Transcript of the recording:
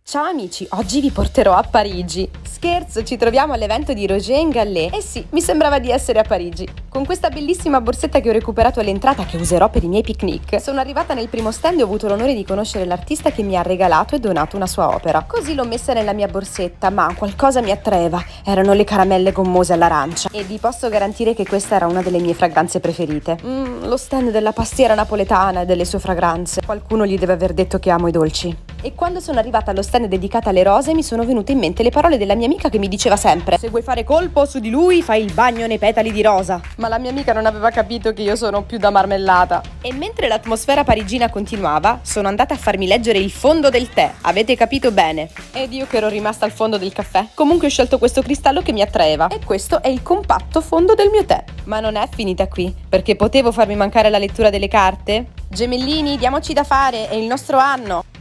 Ciao amici, oggi vi porterò a Parigi. Scherzo, ci troviamo all'evento di Roger & Gallet. Eh sì, mi sembrava di essere a Parigi. Con questa bellissima borsetta che ho recuperato all'entrata, che userò per i miei picnic, sono arrivata nel primo stand e ho avuto l'onore di conoscere l'artista che mi ha regalato e donato una sua opera. Così l'ho messa nella mia borsetta, ma qualcosa mi attraeva. Erano le caramelle gommose all'arancia. E vi posso garantire che questa era una delle mie fragranze preferite. Lo stand della pastiera napoletana e delle sue fragranze. Qualcuno gli deve aver detto che amo i dolci. E quando sono arrivata allo stand dedicato alle rose mi sono venute in mente le parole della mia amica che mi diceva sempre: se vuoi fare colpo su di lui fai il bagno nei petali di rosa. Ma la mia amica non aveva capito che io sono più da marmellata. E mentre l'atmosfera parigina continuava, sono andata a farmi leggere il fondo del tè. Avete capito bene? Ed io che ero rimasta al fondo del caffè. Comunque ho scelto questo cristallo che mi attraeva. E questo è il compatto fondo del mio tè. Ma non è finita qui, perché potevo farmi mancare la lettura delle carte? Gemellini, diamoci da fare, è il nostro anno!